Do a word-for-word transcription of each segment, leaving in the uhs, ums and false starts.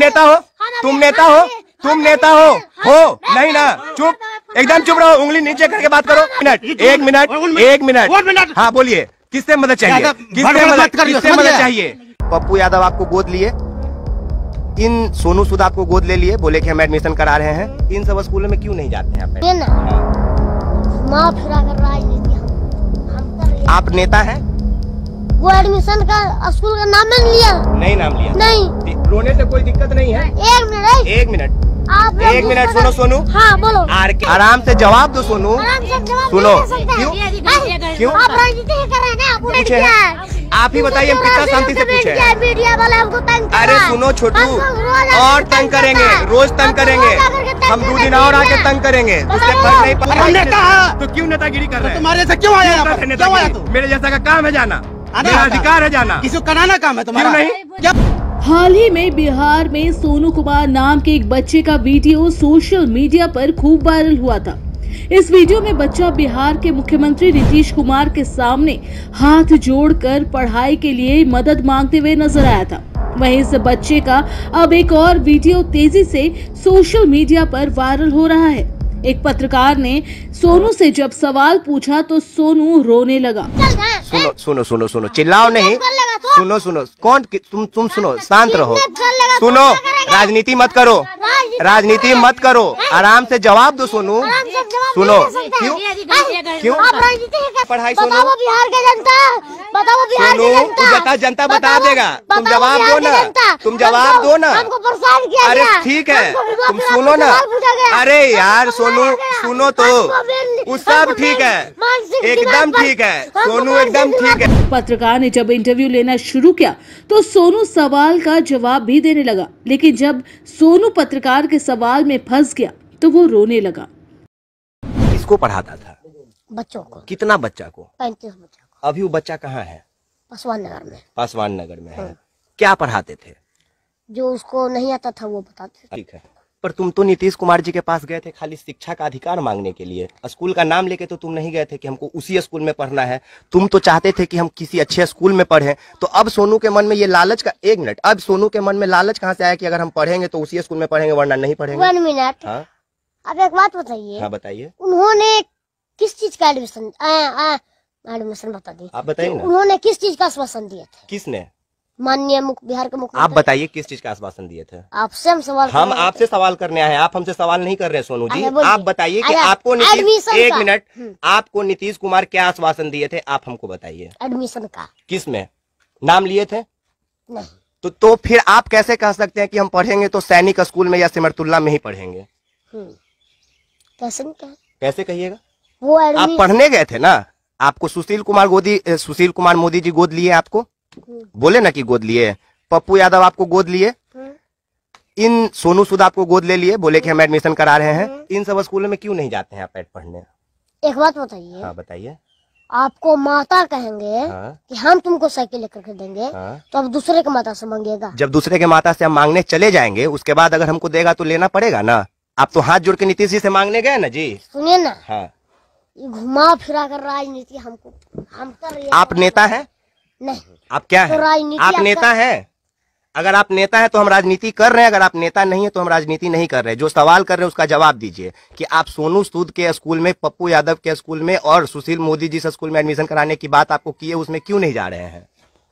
नेता हो? तुम नेता हो? तुम नेता हो? हो नहीं ना? चुप, एकदम चुप रहो, उंगली नीचे करके बात करो। मिनट, एक मिनट, एक मिनट, हाँ बोलिए, किससे मदद चाहिए? किससे मदद किससे मदद चाहिए? पप्पू यादव आपको गोद लिए, इन सोनू सूद आपको गोद ले लिए, बोले कि हम एडमिशन करा रहे हैं। इन सब स्कूलों में क्यों नहीं जाते हैं आप? आप नेता हैं? वो एडमिशन का स्कूल का नाम नहीं लिया। नहीं नाम लिया? नहीं। रोने से कोई दिक्कत नहीं है। एक मिनट, एक मिनट, आप एक मिनट सुनो सोनू। हाँ बोलो। आर के आराम से जवाब दो सोनू। सुनो, क्यों क्यों आप राजनीति कर रहे हैं ना? पूछे हैं? आप ही बताइए, हम कितना शांति से पूछे हैं। मीडिया वाले हमको तंग कर रहा है। अरे सुनो छोटू, और तंग करेंगे, रोज तंग करेंगे, हम दो दिन और आके तंग करेंगे, उससे फर्क नहीं पड़ता। तो क्यों नेतागिरी कर रहे हैं? तुम्हारे से क्यों आया? क्यों आया तू? मेरे जैसा का काम है जाना, मेरा अधिकार है जाना। किसी को कराना काम है तुम्हारा? क्यों नहीं? क्या? हाल ही में बिहार में सोनू कुमार नाम के एक बच्चे का वीडियो सोशल मीडिया पर खूब वायरल हुआ था। इस वीडियो में बच्चा बिहार के मुख्यमंत्री नीतीश कुमार के सामने हाथ जोड़कर पढ़ाई के लिए मदद मांगते हुए नजर आया था। वहीं इस बच्चे का अब एक और वीडियो तेजी से सोशल मीडिया पर वायरल हो रहा है। एक पत्रकार ने सोनू से जब सवाल पूछा तो सोनू रोने लगा। सुनो सुनो सुनो सुनो, चिल्लाओ नहीं, सुनो सुनो, कौन तुम तुम सुनो, शांत रहो, सुनो, राजनीति मत करो, राजनीति मत करो, आराम से जवाब दो सोनू। सुनो, क्यों क्यों पढ़ाई? सोनू, बिहार की जनता, बताओ बिहार की जनता, जनता जनता बता देगा, तुम जवाब दो ना, तुम जवाब दो ना। हमको परेशान किया। अरे ठीक है, तुम सुनो ना। अरे यार सोनू, सुनो तो, वो सब ठीक है, एकदम ठीक है सोनू, एकदम ठीक है। पत्रकार ने जब इंटरव्यू लेना शुरू किया तो सोनू सवाल का जवाब भी देने लगा, लेकिन जब सोनू पत्रकार के सवाल में फंस गया तो वो रोने लगा। किसको पढ़ाता था? बच्चों को। कितना बच्चा को? पैंतीस बच्चों को। अभी वो बच्चा कहाँ है? पासवान नगर में। पासवान नगर में है। क्या पढ़ाते थे? जो उसको नहीं आता था वो बताते थे। ठीक है, पर तुम तो नीतीश कुमार जी के पास गए थे खाली शिक्षा का अधिकार मांगने के लिए, स्कूल का नाम लेके तो तुम नहीं गए थे कि हमको उसी स्कूल में पढ़ना है। तुम तो चाहते थे कि हम किसी अच्छे स्कूल में पढ़ें। तो अब सोनू के मन में ये लालच का, एक मिनट, अब सोनू के मन में लालच कहाँ से आया कि अगर हम पढ़ेंगे तो उसी स्कूल में पढ़ेंगे वरना नहीं पढ़ेंगे? One minute. हाँ अब एक बात बताइए। हाँ बताइए। उन्होंने किस चीज का एडमिशन एडमिशन बता दी? आप बताइए ना। उन्होंने किस चीज का आश्वासन दिए थे? किसने? माननीय बिहार के मुख्यमंत्री। आप बताइए किस चीज का आश्वासन दिए थे? आपसे हम सवाल हम आपसे सवाल करने आए हैं, आप हमसे सवाल नहीं कर रहे सोनू जी। आप बताइए कि आपको नीतीश, एडमिशन एक का। मिनट, आपको नीतीश कुमार क्या आश्वासन दिए थे, आप हमको बताइए। एडमिशन का। किस में नाम लिए थे? नहीं। तो तो फिर आप कैसे कह सकते हैं कि हम पढ़ेंगे तो सैनिक स्कूल में या सिमरतुल्ला में ही पढ़ेंगे? कैसे क्या? कैसे कहिएगा? वो आप पढ़ने गए थे ना, आपको सुशील कुमार गोदी सुशील कुमार मोदी जी गोद लिए, आपको बोले ना कि गोद लिए। पप्पू यादव आपको गोद लिए, इन सोनू सूद आपको गोद ले लिए, बोले कि हम एडमिशन करा रहे हैं। इन सब स्कूलों में क्यों नहीं जाते हैं आप पढ़ने? एक बात बताइए। हाँ बताइए। आपको माता कहेंगे हाँ? कि हम तुमको साइकिल लेकर के देंगे। हाँ? तो अब दूसरे के माता से मांगिएगा। जब दूसरे के माता से हम मांगने चले जाएंगे, उसके बाद अगर हमको देगा तो लेना पड़ेगा ना। आप तो हाथ जोड़ के नीतीश जी से मांगने गए ना जी। सुनिए ना। हाँ। घुमा फिरा कर राजनीति हमको हम कर रहे हैं। आप नेता हैं? नहीं। आप क्या है? तो आप नेता हैं? अगर आप नेता है तो हम राजनीति कर रहे हैं, अगर आप नेता नहीं है तो हम राजनीति नहीं कर रहे। जो सवाल कर रहे हैं उसका जवाब दीजिए कि आप सोनू सूद के स्कूल में, पप्पू यादव के स्कूल में और सुशील मोदी जी से स्कूल में एडमिशन कराने की बात आपको की है, उसमें क्यों नहीं जा रहे हैं?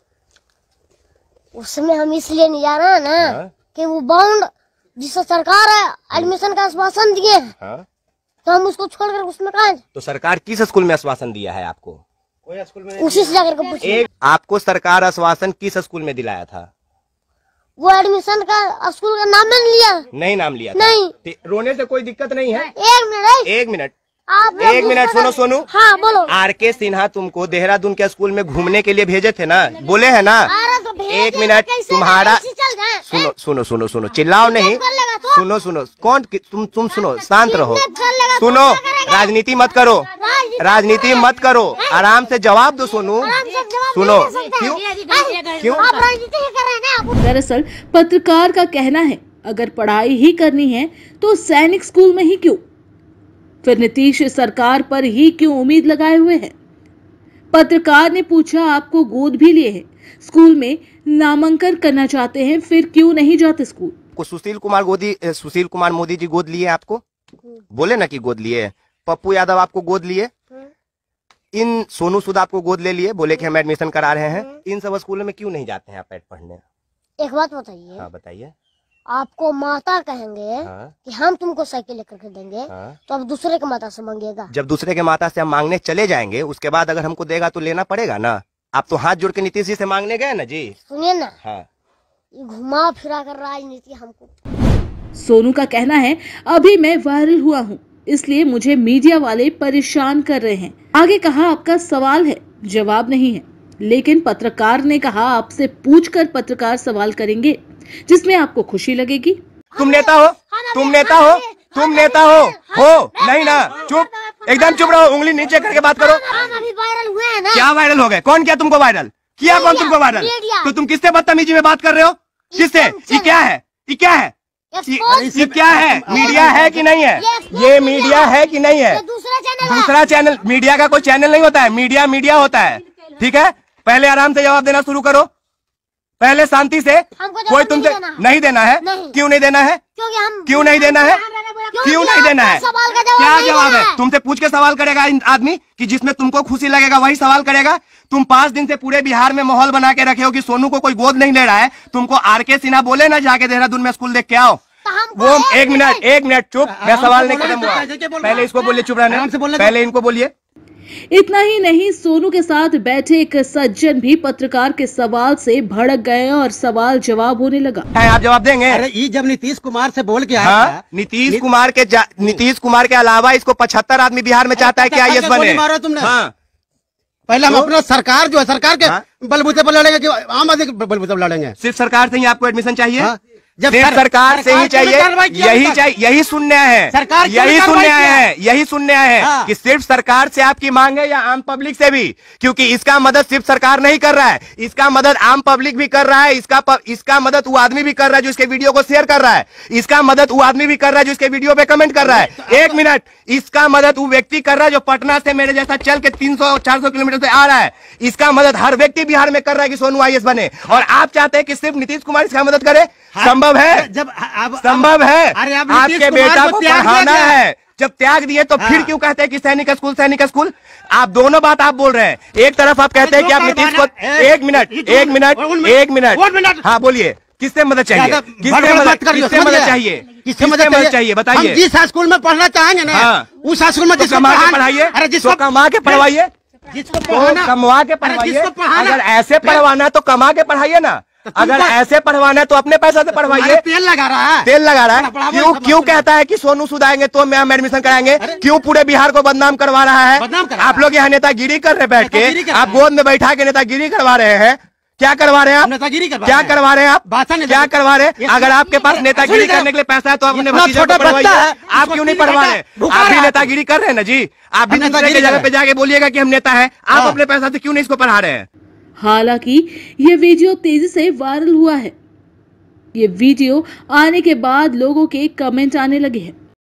उसमें हम इसलिए नहीं जा रहे हैं ना। हाँ? कि वो बाउंड जिससे सरकार है एडमिशन का आश्वासन दिए हैं। हाँ? तो हम उसको छोड़कर उसमें कहा। तो सरकार किस स्कूल में आश्वासन दिया है आपको? कोई स्कूल में उसी से जाकर पूछिए। आपको सरकार आश्वासन किस स्कूल में दिलाया था? वो एडमिशन का स्कूल का नाम नहीं लिया। नहीं नाम लिया? नहीं। रोने से कोई दिक्कत नहीं है। एक मिनट, एक मिनट, आप एक मिनट सुनो सोनू। हाँ बोलो। आर के सिन्हा तुमको देहरादून के स्कूल में घूमने के लिए भेजे थे ना, बोले है ना? एक मिनट, तुम्हारा सुनो सुनो सुनो सुनो, चिल्लाओ नहीं, सुनो सुनो, कौन तुम तुम सुनो, शांत रहो, सुनो, राजनीति मत करो, राजनीति मत करो, आराम से जवाब दो सोनू। सुनो, क्यों क्यों दरअसल पत्रकार का कहना है अगर पढ़ाई ही करनी है तो सैनिक स्कूल में ही क्यों, फिर नीतीश सरकार पर ही क्यों उम्मीद लगाए हुए हैं। पत्रकार ने पूछा, आपको गोद भी लिए हैं, स्कूल में नामांकन करना चाहते हैं, फिर क्यों नहीं जाते स्कूल? को सुशील कुमार गोदी सुशील कुमार मोदी जी गोद लिए आपको? बोले ना कि गोद लिए। पप्पू यादव आपको गोद लिए? इन सोनू सूद आपको गोद ले लिए, बोले कि हम एडमिशन करा रहे हैं। इन सब स्कूलों में क्यों नहीं जाते हैं आप पढ़ने? एक बात बताइए। हाँ बताइए। आपको माता कहेंगे हाँ? कि हम तुमको साइकिल लेकर के देंगे। हाँ? तो अब दूसरे के माता से मांगिएगा। जब दूसरे के माता से हम मांगने चले जाएंगे, उसके बाद अगर हमको देगा तो लेना पड़ेगा ना। आप तो हाथ जोड़ के नीतीश जी से मांगने गए ना जी। सुनिए ना। हाँ। घुमा फिरा कर राजनीति हमको। सोनू का कहना है, अभी मैं वायरल हुआ हूँ, इसलिए मुझे मीडिया वाले परेशान कर रहे हैं। आगे कहा, आपका सवाल है, जवाब नहीं है। लेकिन पत्रकार ने कहा, आपसे पूछकर पत्रकार सवाल करेंगे जिसमें आपको खुशी लगेगी। तुम नेता हो, तुम नेता हो, तुम नेता हो, हो नहीं ना? चुप, एकदम चुप रहो, उंगली नीचे करके बात करो। अभी वायरल हुए हैं ना। क्या वायरल हो गए? कौन किया तुमको वायरल? किया कौन तुमको वायरल? तो तुम किससे बदतमीजी में बात कर रहे हो? किससे? ये क्या है? ये क्या है? ये क्या है? मीडिया है कि नहीं है? ये मीडिया है कि नहीं है? दूसरा चैनल दूसरा चैनल। मीडिया का कोई चैनल नहीं होता है, मीडिया मीडिया होता है। ठीक है, पहले आराम से जवाब देना शुरू करो, पहले शांति से। कोई तुमसे नहीं देना है? क्यों नहीं देना है? क्यों नहीं देना है? क्यों नहीं देना है? क्या जवाब है? तुमसे पूछ के सवाल करेगा आदमी कि जिसमें तुमको खुशी लगेगा वही सवाल करेगा। तुम पांच दिन से पूरे बिहार में माहौल बना के रखे हो कि सोनू को कोई गोद नहीं ले रहा है। तुमको आर के सिन्हा बोले ना जाके देहरादून में स्कूल देख के आओ। वो एक मिनट एक मिनट चुप, मैं सवाल नहीं खत्म हुआ। पहले इसको बोलिए, चुप रहने, पहले इनको बोलिए। इतना ही नहीं, सोनू के साथ बैठे एक सज्जन भी पत्रकार के सवाल से भड़क गए और सवाल जवाब होने लगा। आप जवाब देंगे? अरे ये जब नीतीश कुमार से बोल के आया हाँ? था, नीतीश कुमार के नीतीश कुमार के अलावा इसको पचहत्तर आदमी बिहार में चाहता है कि आई एस बने। मारा तुमने। हाँ? पहले हम अपना सरकार जो है, सरकार के हाँ? बलबूते पर लड़ेंगे कि आम आदमी के बलबूते पर लड़ेंगे? सिर्फ सरकार से ही आपको एडमिशन चाहिए? हाँ? जब सर, सरकार से ही चाहिए, यही चाहिए, यही सुनने है, सरकार यही सुनने आए हैं, यही सुनने आए हैं हाँ। कि सिर्फ सरकार से आपकी मांग है या आम पब्लिक से भी? क्योंकि इसका मदद सिर्फ सरकार नहीं कर रहा है, इसका मदद आम पब्लिक भी कर रहा है, इसका प, इसका मदद वो आदमी भी कर रहा है जो इसके वीडियो को शेयर कर रहा है, इसका मदद वो आदमी भी कर रहा है जो इसके वीडियो पे कमेंट कर रहा है। एक मिनट, इसका मदद वो व्यक्ति कर रहा है जो पटना से मेरे जैसा चल के तीन सौ चार सौ किलोमीटर से आ रहा है। इसका मदद हर व्यक्ति बिहार में कर रहा है कि सोनू आई ए एस बने, और आप चाहते हैं कि सिर्फ नीतीश कुमार इसका मदद करे? संभव है? जब अब संभव है? अरे अब आपके बेटा को पढ़ाना है, जब त्याग दिए तो फिर क्यों कहते हैं कि सैनिक स्कूल सैनिक स्कूल? आप दोनों बात आप बोल रहे हैं। एक तरफ आप कहते हैं कि आप नीतीश को, एक मिनट एक मिनट एक मिनट हाँ बोलिए, किससे मदद चाहिए? किससे मदद किससे मदद चाहिए? किससे मदद चाहिए बताइए? जिस स्कूल में पढ़ना चाहेंगे ना, उस स्कूल में कमा के पढ़ाइए। अरे जिसको कमा के पढ़वाइए, जिसको कमवा के पढ़वाइए। अगर ऐसे पढ़वाना है तो कमा के पढ़ाइए ना, अगर ऐसे पढ़वाना है तो अपने पैसा से पढ़वाइए। तेल लगा रहा है, तेल लगा रहा है। क्यों क्यों कहता है कि सोनू सूद आएंगे तो मैं हम एडमिशन कराएंगे? क्यों पूरे बिहार को बदनाम करवा रहा है? आप लोग यहाँ नेतागिरी कर रहे बैठ के, आप गोद में बैठा के नेतागिरी करवा रहे हैं। क्या करवा रहे हैं आप? नेतागिरी क्या करवा रहे हैं आप? क्या करवा रहे हैं? अगर आपके पास नेतागिरी करने के लिए पैसा है तो अपने भतीजे को पढ़वाइए। आप क्यों नहीं पढ़वा रहे? आप भी नेतागिरी कर रहे हैं ना जी। आप भी दूसरे की जगह पे जाके बोलिएगा कि हम नेता हैं। आप अपने पैसा से क्यों नहीं इसको पढ़ा रहे हैं? हालांकि ये वीडियो तेजी से वायरल हुआ है। ये वीडियो आने के बाद लोगों के कमेंट आने लगे हैं।